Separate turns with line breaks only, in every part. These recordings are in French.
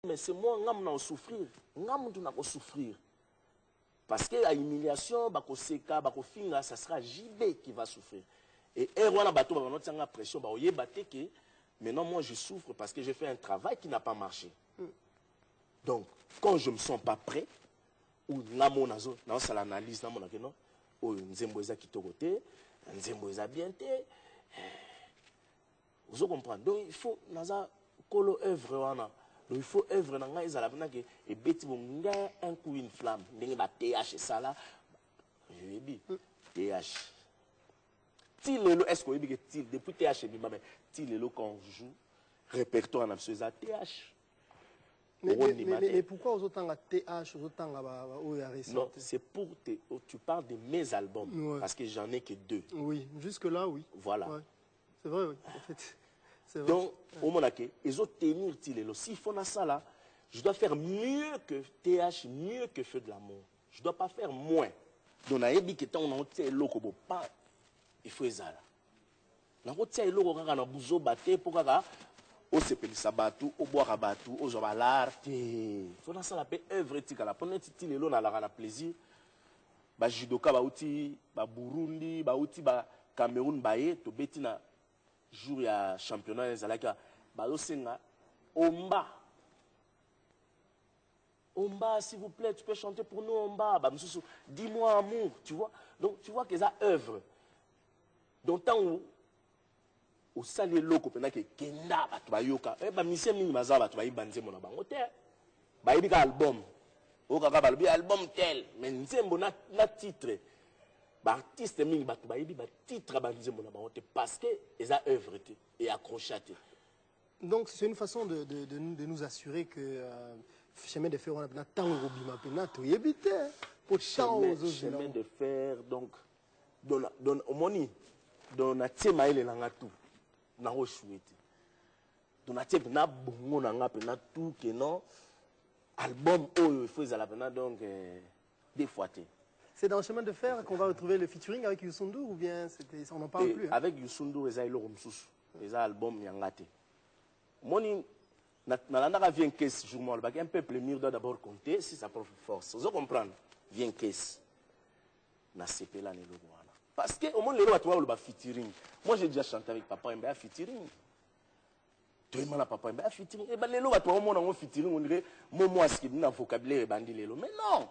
Mais c'est moi qui vais souffrir. Je vais souffrir. Parce que la humiliation, ça sera JB qui va souffrir. Et la pression, maintenant moi je souffre parce que j'ai fait un travail qui n'a pas marché. Donc, quand je ne me sens pas prêt, ou dans l'analyse, vous comprenez. Donc il faut œuvre. Donc il faut œuvre et un coup une flamme. TH ça là. Je lui ai dit TH. Est-ce qu'on dit que depuis TH quand on joue répertoire en absolu TH.
Mais pourquoi aux autant TH, aux autant
non, c'est pour tu parles de mes albums, ouais. Parce que j'en ai que 2.
Oui, jusque-là, oui.
Voilà.
Ouais. C'est vrai, oui. En fait, vrai.
Donc, au Monaco, ils ont tenir Tilelo. S'ils font ça là, je dois faire mieux que TH, mieux que Feu de l'amour. Je ne dois pas faire moins. Donc, on a dit que on a loko pas, il faut ça là. On a loko quand on a besoin de battre pour au sepeli sabatu au boire batu au zobalar te faut dans ça la paix œuvre tika la pona titi lelo na la plaisir ba judoka ba uti ba Burundi ba uti ba Cameroun ba ye to betina jour ya championnat ezalaka ba losenga omba s'il vous plaît tu peux chanter pour nous omba ba msusu dis-moi amour tu vois donc tu vois que ça œuvre donc tant où au salé loko pena ke kenda batu bayoka ba mission mingi maza batu bayi banzembo na bango te ba yibika album o kaka balbi album tel mais nzembo na titre ba artiste mingi batu bayibi ba titre banzembo na bango te parce que eza œuvre te et accrochaté.
Donc c'est une façon de nous assurer que chemin de fer on a na tango bima pena to yebite pour
chemin de fer donc don omoni don na tema ile na ngatu na rochouete donc na tiep na bongo na nga pena tout que non album oyo il faut la pena donc des fois té.
C'est dans le chemin de fer qu'on va retrouver le featuring avec Youssou N'Dour ou bien on n'en parle plus hein?
Avec Youssou N'Dour eza iloko msusu eza album yangate moni na naka vient caisse jour moi un peuple mûr doit d'abord compter si sa propre force vous comprendre vient caisse na sepela ne logo wana parce que au monde les lois le featuring moi j'ai déjà chanté avec Papa Mba featuring tu es mal Papa Mba featuring et ben les lois toi au monde on featuring on dirait moi ce qui n'a vocabulaire bandi lelo mais non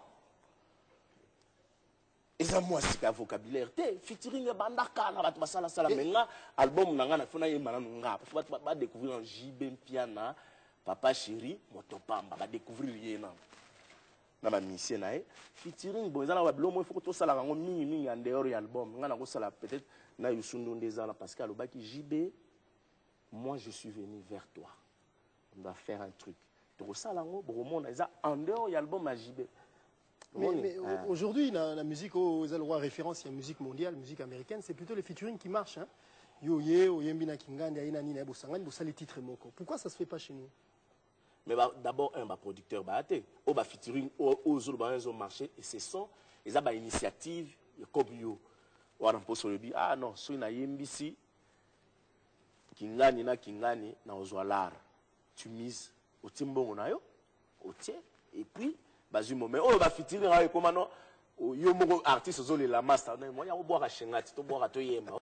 et ça moi c'est pas vocabulaire te featuring e bandaka na batu basala sala menga album nanga na fona yema na nga faut ba découvrir en JB Piana Papa Chéri Motopamba ba découvrir yena na ba mission na featuring bon ezala wa bilo mo faut que to sala ngo mingi en dehors ya album nga na ko sala peut-être na Youssou N'Dour ndezala parce que alobaki JB moi je suis venu vers toi on doit faire un truc to sala ngo bo mona eza en dehors ya album à JB.
Mais aujourd'hui la musique aux droits référence il y a musique mondiale musique américaine c'est plutôt les featuring qui marchent hein. Yoye oyembi na kingandi aina nini bosangani bosali titre moko pourquoi ça se fait pas chez nous?
Mais d'abord un producteur baate au ba featuring aux autres marché et ce sont les ba initiative comme yo wana poso lebi ah non so na yembisi kingani na ozwalar tu mises au timbongo na yo au tie et puis bazu moment oh ba featuring ay comment non yo moko artiste zo le la master na moi ya bo boire chengati to boire to yemba